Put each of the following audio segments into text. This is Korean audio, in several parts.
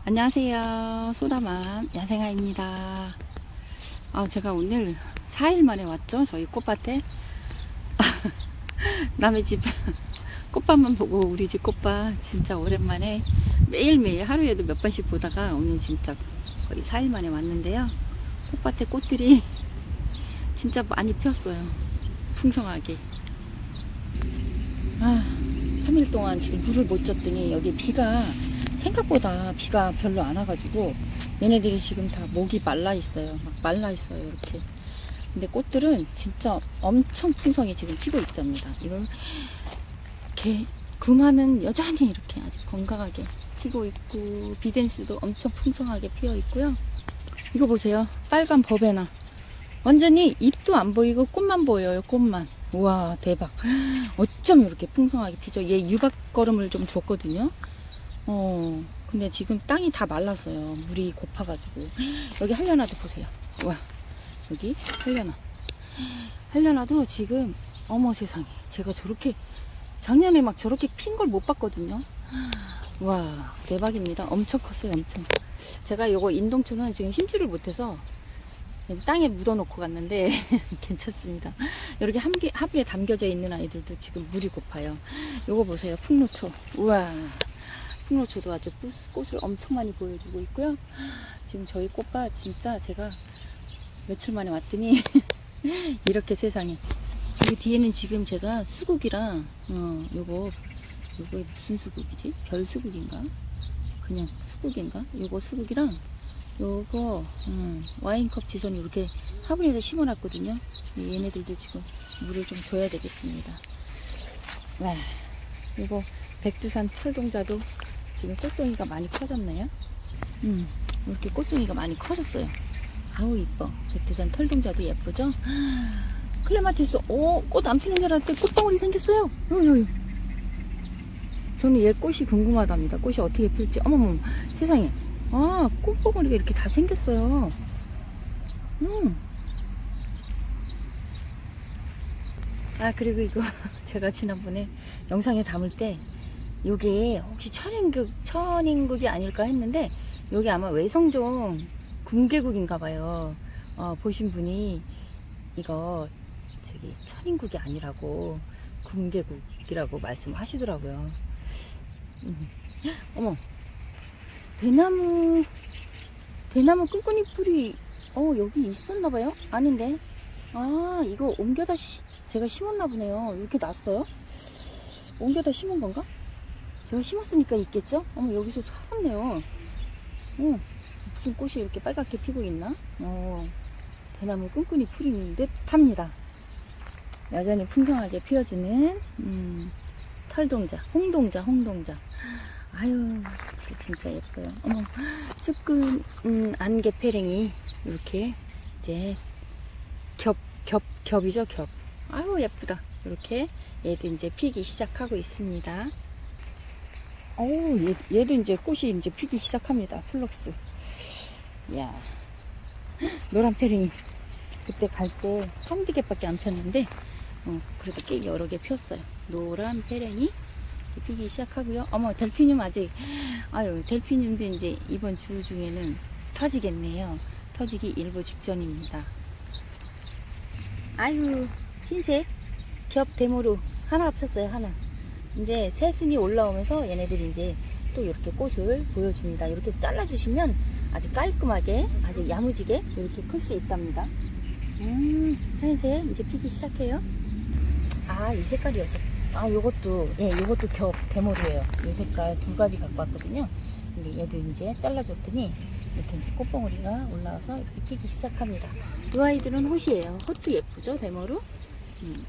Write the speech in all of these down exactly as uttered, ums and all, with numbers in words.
안녕하세요. 소다맘 야생아입니다. 아, 제가 오늘 사 일 만에 왔죠. 저희 꽃밭에. 남의 집 꽃밭만 보고 우리 집 꽃밭 진짜 오랜만에 매일매일 하루에도 몇 번씩 보다가 오늘 진짜 거의 사 일 만에 왔는데요. 꽃밭에 꽃들이 진짜 많이 폈어요. 풍성하게. 아, 삼 일 동안 지금 물을 못 줬더니 여기 비가 생각보다 비가 별로 안 와가지고 얘네들이 지금 다 목이 말라 있어요. 막 말라 있어요. 이렇게. 근데 꽃들은 진짜 엄청 풍성히 지금 피고 있답니다. 이건 개 금화는 여전히 이렇게 아주 건강하게 피고 있고, 비덴스도 엄청 풍성하게 피어 있고요. 이거 보세요. 빨간 버베나 완전히 잎도 안 보이고 꽃만 보여요. 꽃만. 우와, 대박. 어쩜 이렇게 풍성하게 피죠. 얘 유박거름을 좀 줬거든요. 어, 근데 지금 땅이 다 말랐어요. 물이 고파가지고. 여기 한려나도 보세요. 와, 여기 한려나. 한려나도 지금, 어머 세상에. 제가 저렇게, 작년에 막 저렇게 핀 걸 못 봤거든요. 와, 대박입니다. 엄청 컸어요, 엄청. 제가 요거 인동초는 지금 심지를 못해서 땅에 묻어놓고 갔는데 괜찮습니다. 이렇게 함께, 하부에 담겨져 있는 아이들도 지금 물이 고파요. 요거 보세요. 풍로초. 우와. 풍로초도 아주 꽃을 엄청 많이 보여주고 있고요. 지금 저희 꽃밭 진짜 제가 며칠 만에 왔더니 이렇게 세상에. 여기 뒤에는 지금 제가 수국이랑 어 요거 요거 무슨 수국이지? 별 수국인가? 그냥 수국인가? 요거 수국이랑 요거 음, 와인컵 지선 이렇게 화분에서 심어놨거든요. 얘네들도 지금 물을 좀 줘야 되겠습니다. 와, 요거 백두산 털동자도 지금 꽃송이가 많이 커졌네요. 음, 이렇게 꽃송이가 많이 커졌어요. 아우 이뻐. 백두산 털동자도 예쁘죠? 클레마티스, 오, 꽃 안 피는 줄 알았더니 꽃봉오리 생겼어요. 여기, 여기. 저는 얘 꽃이 궁금하답니다. 꽃이 어떻게 필지. 어머머, 세상에. 아, 꽃봉오리가 이렇게 다 생겼어요. 음. 아, 그리고 이거 제가 지난번에 영상에 담을 때 요게 혹시 천인국, 천인국이 아닐까 했는데 요게 아마 외성종 궁계국인가 봐요. 어, 보신 분이 이거 저기 천인국이 아니라고 궁계국이라고 말씀하시더라고요. 음. 어머, 대나무 대나무 끈끈이 풀이 어 여기 있었나봐요. 아닌데, 아 이거 옮겨다 시, 제가 심었나 보네요. 이렇게 났어요. 옮겨다 심은 건가? 제가 심었으니까 있겠죠? 어머, 여기서 살았네요. 어, 무슨 꽃이 이렇게 빨갛게 피고 있나? 어, 대나무 끈끈이 풀인 듯 합니다. 여전히 풍성하게 피어주는 음, 털동자, 홍동자, 홍동자. 아유, 진짜 예뻐요. 어머, 쑥근 음, 안개패랭이 이렇게 이제 겹, 겹, 겹이죠, 겹. 아유, 예쁘다. 이렇게 얘도 이제 피기 시작하고 있습니다. 어우, 얘, 얘도 이제 꽃이 이제 피기 시작합니다. 플럭스. 이야, 노란 패랭이. 그때 갈 때 한두 개밖에 안 폈는데, 어, 그래도 꽤 여러 개 폈어요. 노란 패랭이 피기 시작하고요. 어머, 델피늄 아직, 아유, 델피늄도 이제 이번 주 중에는 터지겠네요. 터지기 일보 직전입니다. 아유, 흰색 겹 데모로 하나 폈어요. 하나. 이제 새순이 올라오면서 얘네들이 이제 또 이렇게 꽃을 보여줍니다. 이렇게 잘라주시면 아주 깔끔하게, 아주 야무지게 이렇게 클 수 있답니다. 음, 하얀색 이제 피기 시작해요. 아, 이 색깔이었어. 아, 요것도, 예, 요것도 겹 데모로예요. 이 색깔 두 가지 갖고 왔거든요. 근데 얘도 이제 잘라줬더니 이렇게 이제 꽃봉오리가 올라와서 이렇게 피기 시작합니다. 이 아이들은 꽃이에요. 꽃도 예쁘죠, 데모로. 음.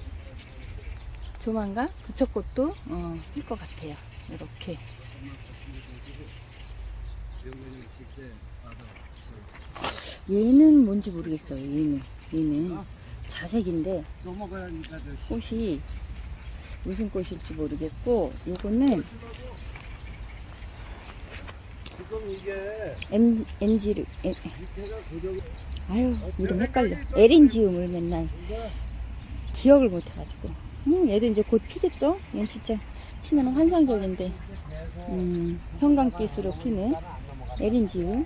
조만간 부처꽃도 어, 필 것 같아요. 이렇게. 얘는 뭔지 모르겠어요. 얘는 얘는 자색인데 꽃이 무슨 꽃일지 모르겠고, 이거는 엔, 엔지르 엔, 아유, 이름 헷갈려. 에린지움을 맨날 기억을 못해가지고. 음, 얘도 이제 곧 피겠죠? 얘는 진짜 피면 환상적인데, 음, 형광빛으로 피는 에린지우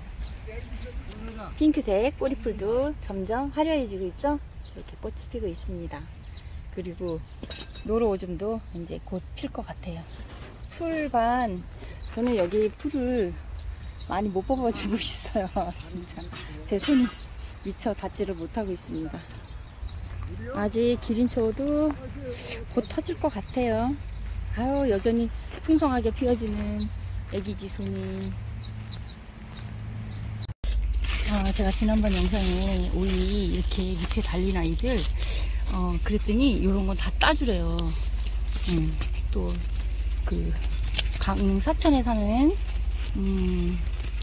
핑크색 꼬리풀도 점점 화려해지고 있죠. 이렇게 꽃이 피고 있습니다. 그리고 노루오줌도 이제 곧 필 것 같아요. 풀반, 저는 여기 풀을 많이 못 뽑아주고 있어요. 진짜 제 손이 미처 닿지를 못하고 있습니다. 아직 기린초도 곧 터질 것 같아요. 아유, 여전히 풍성하게 피어지는 애기지손이. 아, 제가 지난번 영상에 오이 이렇게 밑에 달린 아이들 어 그랬더니 이런 건 다 따주래요. 음, 또 그 강릉 사천에 사는 음,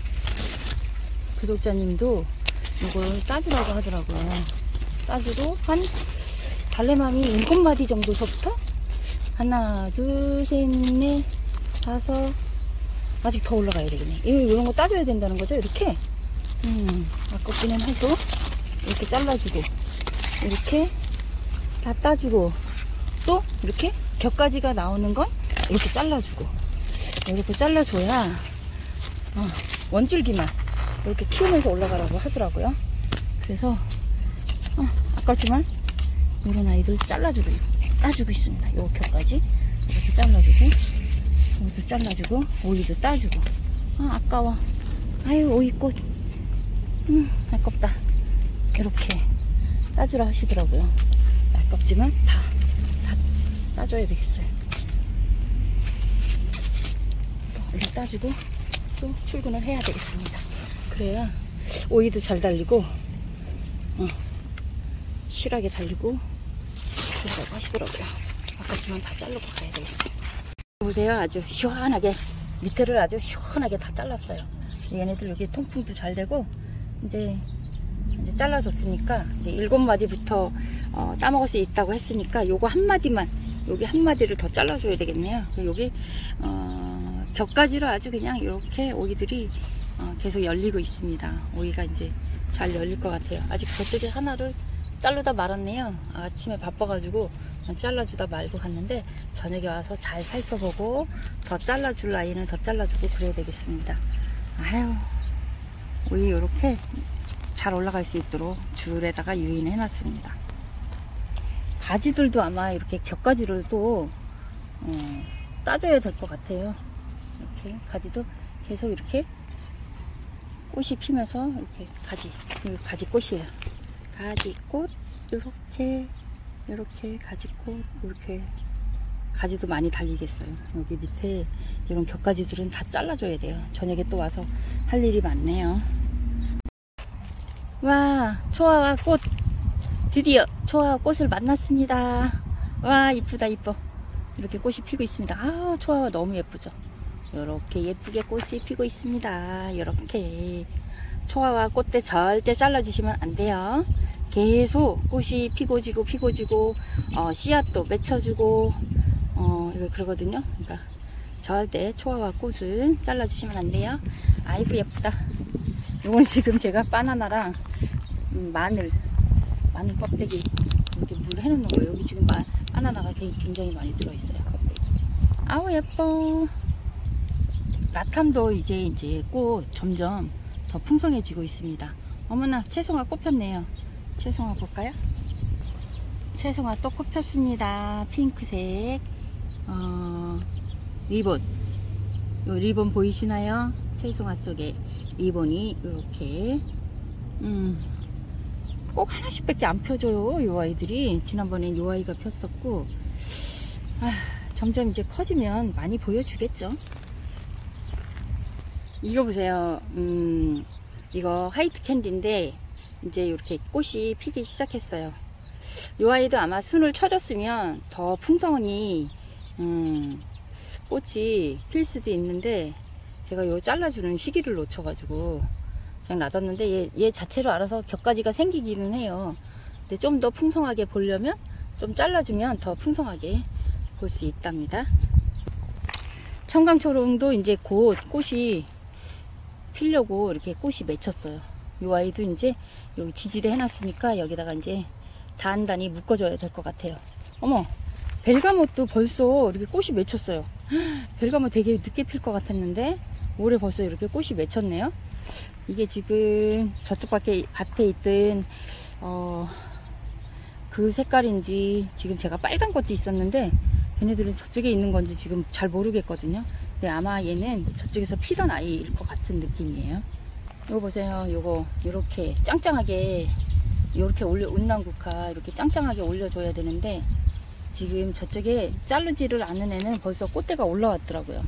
구독자님도 이걸 따주라고 하더라고요. 따주고 한 달래맘이 일곱 마디 정도서부터 하나, 둘, 셋, 넷, 다섯, 아직 더 올라가야 되겠네. 이런 거 따줘야 된다는 거죠, 이렇게. 음, 아깝기는 해도 이렇게 잘라주고, 이렇게 다 따주고, 또 이렇게 겹가지가 나오는 건 이렇게 잘라주고, 이렇게 잘라줘야 어, 원줄기만 이렇게 키우면서 올라가라고 하더라고요. 그래서 어, 아깝지만 이런 아이들 잘라주고 따주고 있습니다. 요 겹까지 이렇게 잘라주고, 이것도 잘라주고, 오이도 따주고. 아, 아까워. 아유, 오이꽃. 음, 아깝다. 이렇게 따주라 하시더라고요. 아깝지만 다, 다 따줘야 되겠어요. 얼른 따주고 또 출근을 해야 되겠습니다. 그래야 오이도 잘 달리고, 어, 실하게 달리고 그러라고 하시더라고요. 아깝지만 다 자르고 가야 되겠어요. 보세요. 아주 시원하게 밑에를 아주 시원하게 다 잘랐어요. 얘네들 여기 통풍도 잘 되고, 이제 이제 잘라줬으니까 이제 일곱 마디부터 어, 따먹을 수 있다고 했으니까 요거 한 마디만, 여기 한 마디를 더 잘라줘야 되겠네요. 여기 어, 겹가지로 아주 그냥 이렇게 오이들이 어, 계속 열리고 있습니다. 오이가 이제 잘 열릴 것 같아요. 아직 저쪽에 하나를 자르다 말았네요. 아침에 바빠가지고 잘라주다 말고 갔는데, 저녁에 와서 잘 살펴보고 더 잘라줄 라인은 더 잘라주고 그래야 되겠습니다. 아유, 오이 이렇게 잘 올라갈 수 있도록 줄에다가 유인을 해놨습니다. 가지들도 아마 이렇게 겹가지를 또 어, 따줘야 될 것 같아요. 이렇게 가지도 계속 이렇게 꽃이 피면서 이렇게 가지, 가지 꽃이에요. 가지꽃, 이렇게 이렇게 가지꽃, 이렇게 가지도 많이 달리겠어요. 여기 밑에 이런 겹가지들은 다 잘라줘야 돼요. 저녁에 또 와서 할 일이 많네요. 와, 초아와 꽃, 드디어 초아와 꽃을 만났습니다. 와, 이쁘다 이뻐. 이렇게 꽃이 피고 있습니다. 아, 초아와 너무 예쁘죠. 이렇게 예쁘게 꽃이 피고 있습니다. 이렇게 초아와 꽃대 절대 잘라주시면 안 돼요. 계속 꽃이 피고 지고 피고 지고 어, 씨앗도 맺혀주고 어, 이거 그러거든요. 그러니까 절대 초아와 꽃은 잘라주시면 안 돼요. 아이고 예쁘다. 이건 지금 제가 바나나랑 음, 마늘 마늘 껍데기 이렇게 물 해놓는 거예요. 여기 지금 마, 바나나가 굉장히 많이 들어있어요. 껍데기. 아우 예뻐. 라탐도 이제 이제 꽃 점점 더 풍성해지고 있습니다. 어머나, 채송화 꽃 폈네요. 채송화 볼까요? 채송화 또 꽃 폈습니다. 핑크색 어, 리본. 요 리본 보이시나요? 채송화 속에 리본이 이렇게 음, 꼭 하나씩 밖에 안 펴줘요. 요 아이들이. 지난번엔 요 아이가 폈었고, 아, 점점 이제 커지면 많이 보여주겠죠. 이거 보세요. 음, 이거 화이트 캔디인데 이제 이렇게 꽃이 피기 시작했어요. 이 아이도 아마 순을 쳐줬으면 더 풍성히 음, 꽃이 필 수도 있는데, 제가 요 잘라주는 시기를 놓쳐가지고 그냥 놔뒀는데, 얘, 얘 자체로 알아서 겹가지가 생기기는 해요. 근데 좀 더 풍성하게 보려면 좀 잘라주면 더 풍성하게 볼 수 있답니다. 청강초롱도 이제 곧 꽃이 피려고 이렇게 꽃이 맺혔어요. 이 아이도 이제 여기 지지대 해놨으니까 여기다가 이제 단단히 묶어줘야 될 것 같아요. 어머, 벨가못도 벌써 이렇게 꽃이 맺혔어요. 벨가못 되게 늦게 필 것 같았는데 올해 벌써 이렇게 꽃이 맺혔네요. 이게 지금 저쪽 밖에 밭에 있던 어, 그 색깔인지 지금 제가 빨간 것도 있었는데 걔네들은 저쪽에 있는 건지 지금 잘 모르겠거든요. 근데 아마 얘는 저쪽에서 피던 아이일 것 같은 느낌이에요. 이거 보세요. 요거 이렇게 짱짱하게 이렇게 올려, 운남국화 이렇게 짱짱하게 올려줘야 되는데 지금 저쪽에 자르지를 않은 애는 벌써 꽃대가 올라왔더라고요.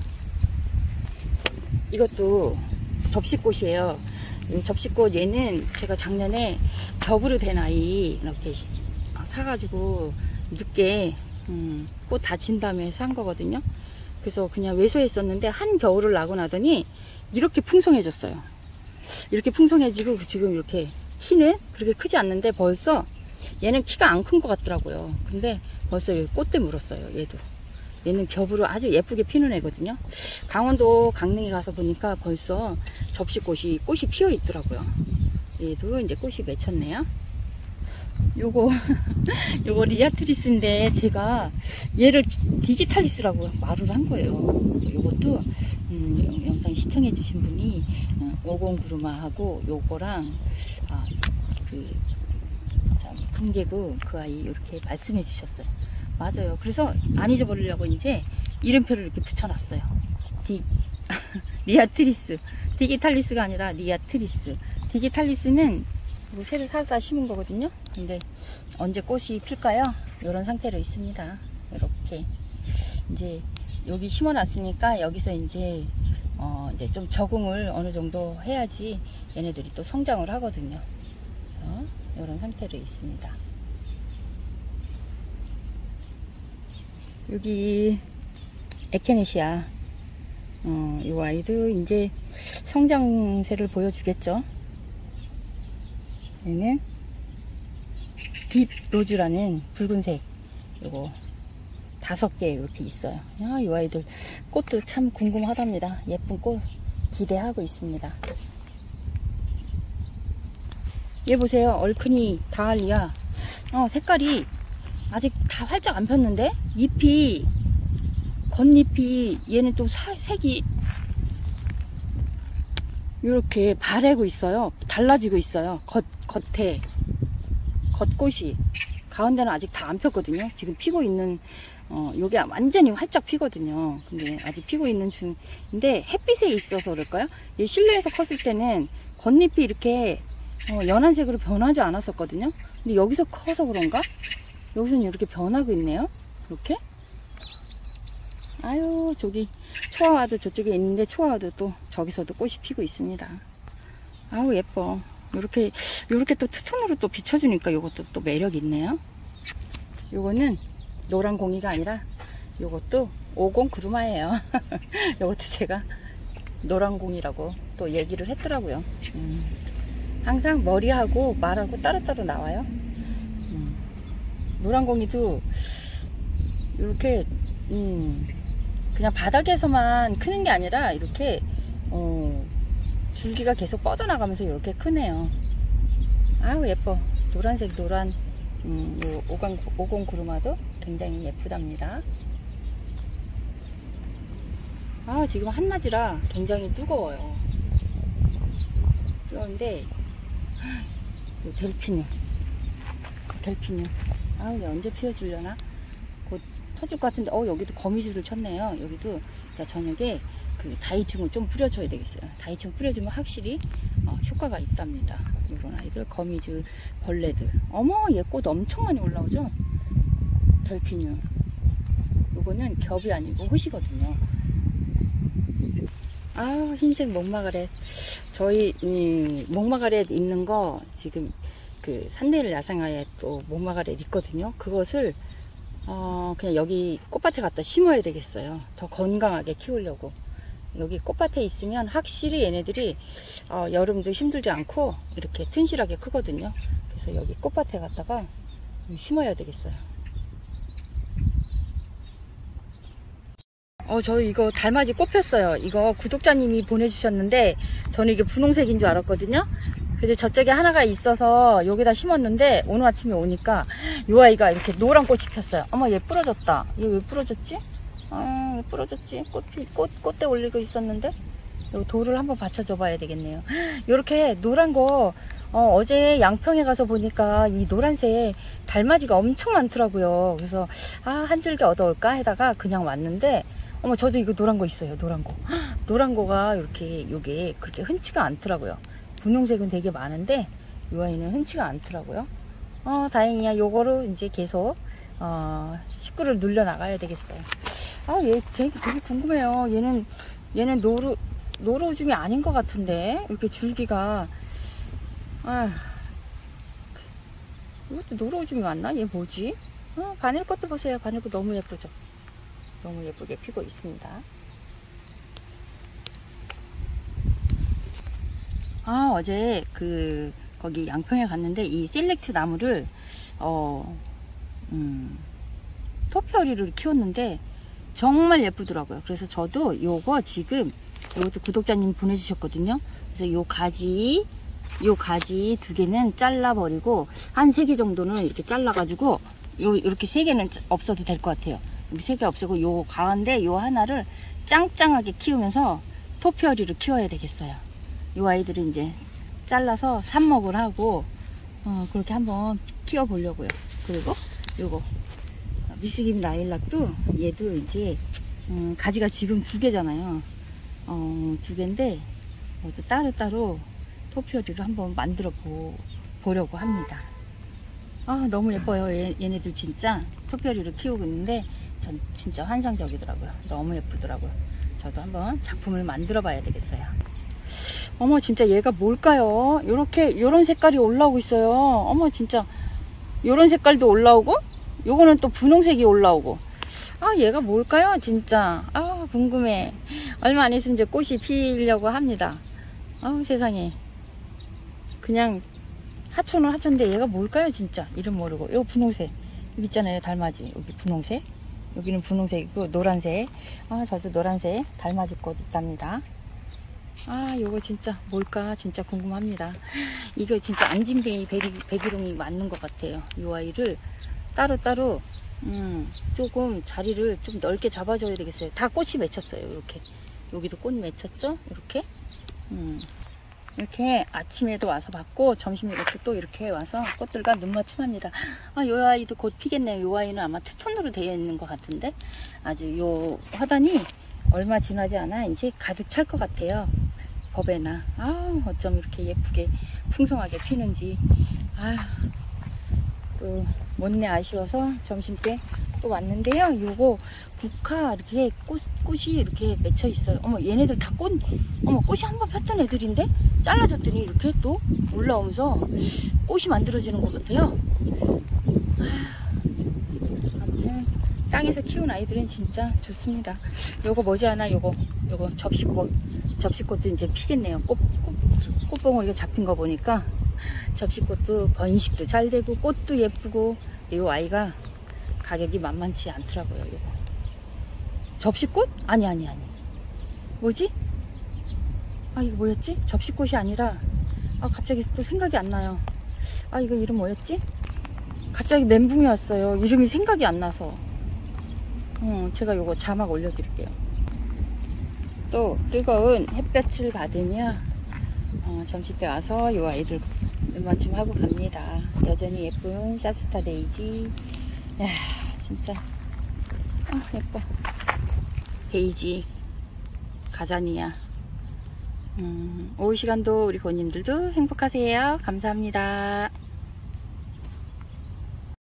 이것도 접시꽃이에요. 이 접시꽃 얘는 제가 작년에 겹으로 된 아이 이렇게 사가지고 늦게 음, 꽃 다 진 다음에 산 거거든요. 그래서 그냥 외소했었는데 한 겨울을 나고 나더니 이렇게 풍성해졌어요. 이렇게 풍성해지고 지금 이렇게 키는 그렇게 크지 않는데 벌써 얘는 키가 안 큰 것 같더라고요. 근데 벌써 꽃대 물었어요. 얘도 얘는 겹으로 아주 예쁘게 피는 애거든요. 강원도 강릉에 가서 보니까 벌써 접시꽃이 꽃이 피어 있더라고요. 얘도 이제 꽃이 맺혔네요. 요거 요거 리아트리스인데 제가 얘를 디지탈리스라고 말을 한 거예요. 요것도 음, 영상 시청해 주신 분이 어, 오공구루마하고 요거랑 아, 그 금개구 그 아이 이렇게 말씀해 주셨어요. 맞아요. 그래서 안 잊어버리려고 이제 이름표를 이렇게 붙여놨어요. 디 리아트리스, 디지탈리스가 아니라 리아트리스. 디지탈리스는 새를 사다 심은 거거든요. 근데 언제 꽃이 필까요? 이런 상태로 있습니다. 이렇게 이제 여기 심어놨으니까 여기서 이제 어 이제 좀 적응을 어느 정도 해야지 얘네들이 또 성장을 하거든요. 그래서 이런 상태로 있습니다. 여기 에케네시아 어, 이 아이도 이제 성장세를 보여주겠죠. 얘는 딥 로즈라는 붉은색 요거 다섯 개 이렇게 있어요. 야, 이 아이들 꽃도 참 궁금하답니다. 예쁜 꽃 기대하고 있습니다. 얘 보세요. 얼큰이 다알리아 어, 색깔이 아직 다 활짝 안 폈는데 잎이 겉잎이 얘는 또 사, 색이 이렇게 바래고 있어요. 달라지고 있어요. 겉, 겉에 겉꽃이 가운데는 아직 다 안 폈거든요. 지금 피고 있는 어 요게 완전히 활짝 피거든요. 근데 아직 피고 있는 중인데 햇빛에 있어서 그럴까요? 이 실내에서 컸을 때는 겉잎이 이렇게 어, 연한색으로 변하지 않았었거든요. 근데 여기서 커서 그런가? 여기서는 이렇게 변하고 있네요. 이렇게. 아유, 저기 초아와도 저쪽에 있는데 초아와도 또 저기서도 꽃이 피고 있습니다. 아우, 예뻐. 요렇게 요렇게 또 투톤으로 또 비춰주니까 요것도 또 매력 있네요. 요거는 노란 공이가 아니라 요것도 오공 구루마예요. 요것도 제가 노란 공이라고 또 얘기를 했더라고요. 음, 항상 머리하고 말하고 따로따로 나와요. 음, 노란 공이도 이렇게 음, 그냥 바닥에서만 크는 게 아니라 이렇게 어, 줄기가 계속 뻗어나가면서 이렇게 크네요. 아우, 예뻐. 노란색 노란 음, 요 오공, 오공 구루마도 굉장히 예쁘답니다. 아, 지금 한낮이라 굉장히 뜨거워요. 뜨거운데 요 델피늄 델피늄 아우, 이게 언제 피워주려나? 곧 터질 것 같은데, 어, 여기도 거미줄을 쳤네요. 여기도 저녁에 그 다이충을 좀 뿌려줘야 되겠어요. 다이충 뿌려주면 확실히 어, 효과가 있답니다. 이런 아이들, 거미줄, 벌레들. 어머, 얘 꽃 엄청 많이 올라오죠? 델피늄. 요거는 겹이 아니고 호시거든요. 아, 흰색 목마가렛. 저희 이 목마가렛 있는 거 지금 그 산내일 야생화에 또 목마가렛 있거든요. 그것을 어, 그냥 여기 꽃밭에 갖다 심어야 되겠어요. 더 건강하게 키우려고. 여기 꽃밭에 있으면 확실히 얘네들이 어, 여름도 힘들지 않고 이렇게 튼실하게 크거든요. 그래서 여기 꽃밭에 갖다가 심어야 되겠어요. 어, 저 이거 달맞이 꽃 폈어요. 이거 구독자님이 보내주셨는데 저는 이게 분홍색인 줄 알았거든요. 근데 저쪽에 하나가 있어서 여기다 심었는데 오늘 아침에 오니까 이 아이가 이렇게 노란 꽃이 폈어요. 어머, 얘 부러졌다. 얘 왜 부러졌지? 아, 왜 부러졌지? 꽃, 꽃, 꽃대 올리고 있었는데 요 돌을 한번 받쳐줘 봐야 되겠네요. 요렇게 노란 거 어, 어제 양평에 가서 보니까 이 노란색 달맞이가 엄청 많더라고요. 그래서 아, 한 줄기 얻어올까 해다가 그냥 왔는데 어머, 저도 이거 노란 거 있어요. 노란 거. 노란 거가 이렇게 요게 그렇게 흔치가 않더라고요. 분홍색은 되게 많은데 이 아이는 흔치가 않더라고요. 어, 다행이야. 요거로 이제 계속 어, 식구를 늘려 나가야 되겠어요. 아, 얘 되게, 되게 궁금해요. 얘는 얘는 노루 노루오줌이 아닌 것 같은데 이렇게 줄기가 아, 이것도 노루오줌이 맞나? 얘 뭐지? 어, 바늘꽃도 보세요. 바늘꽃 너무 예쁘죠? 너무 예쁘게 피고 있습니다. 아, 어제 그 거기 양평에 갔는데 이 셀렉트 나무를 어 음, 토피어리를 키웠는데 정말 예쁘더라고요. 그래서 저도 요거 지금 이것도 구독자님 보내주셨거든요. 그래서 요 가지 요 가지 두 개는 잘라 버리고 한 세 개 정도는 이렇게 잘라 가지고 요 이렇게 세 개는 없어도 될 것 같아요. 세 개 없애고 요 가운데 요 하나를 짱짱하게 키우면서 토피어리를 키워야 되겠어요. 요 아이들은 이제 잘라서 삽목을 하고 어, 그렇게 한번 키워 보려고요. 그리고 요거 미스김 라일락도 얘도 이제 음, 가지가 지금 두 개잖아요. 어, 두 개인데 또 따로따로 토피어리를 한번 만들어 보, 보려고 합니다. 아, 너무 예뻐요. 얘, 얘네들 진짜 토피어리를 키우고 있는데 전 진짜 환상적이더라고요. 너무 예쁘더라고요. 저도 한번 작품을 만들어 봐야 되겠어요. 어머, 진짜 얘가 뭘까요? 요렇게 요런 색깔이 올라오고 있어요. 어머, 진짜 요런 색깔도 올라오고 요거는 또 분홍색이 올라오고 아, 얘가 뭘까요? 진짜 아, 궁금해. 얼마 안 있으면 이제 꽃이 피려고 합니다. 아, 세상에. 그냥 하초는 하초인데 얘가 뭘까요? 진짜 이름 모르고. 요 분홍색 여기 있잖아요. 달맞이. 여기 분홍색, 여기는 분홍색이고 노란색. 아, 저도 노란색 달맞이 꽃 있답니다. 아, 요거 진짜 뭘까 진짜 궁금합니다. 이거 진짜 안진뱅이 백일홍이 맞는 것 같아요. 이 아이를 따로따로 음, 조금 자리를 좀 넓게 잡아줘야 되겠어요. 다 꽃이 맺혔어요. 이렇게 여기도 꽃 맺혔죠. 이렇게 음, 이렇게 아침에도 와서 봤고 점심에도 또 이렇게 와서 꽃들과 눈맞춤합니다. 아, 요 아이도 곧 피겠네요. 요 아이는 아마 투톤으로 되어 있는 것 같은데 아직 요 화단이 얼마 지나지 않아 이제 가득 찰 것 같아요. 법에나. 아, 어쩜 이렇게 예쁘게 풍성하게 피는지. 아, 또 못내 아쉬워서 점심 때 또 왔는데요. 요거 국화 이렇게 꽃, 꽃이 이렇게 맺혀 있어요. 어머, 얘네들 다 꽃, 어머, 꽃이 한번 폈던 애들인데 잘라줬더니 이렇게 또 올라오면서 꽃이 만들어지는 것 같아요. 아무튼 땅에서 키운 아이들은 진짜 좋습니다. 요거 머지않아 요거 요거 접시꽃 접시꽃도 이제 피겠네요. 꽃, 꽃, 꽃봉오리가 잡힌 거 보니까 접시꽃도 번식도 잘 되고 꽃도 예쁘고 요 아이가 가격이 만만치 않더라고요. 요거 접시꽃? 아니 아니 아니 뭐지? 아, 이거 뭐였지? 접시꽃이 아니라 아, 갑자기 또 생각이 안 나요. 아, 이거 이름 뭐였지? 갑자기 멘붕이 왔어요. 이름이 생각이 안 나서. 어, 제가 요거 자막 올려드릴게요. 또 뜨거운 햇볕을 받으며 어, 점심 때 와서 요 아이들 눈맞춤 하고 갑니다. 여전히 예쁜 샤스타 데이지. 야, 진짜 아, 예뻐. 데이지 가자니야. 음, 오후 시간도 우리 고님들도 행복하세요. 감사합니다.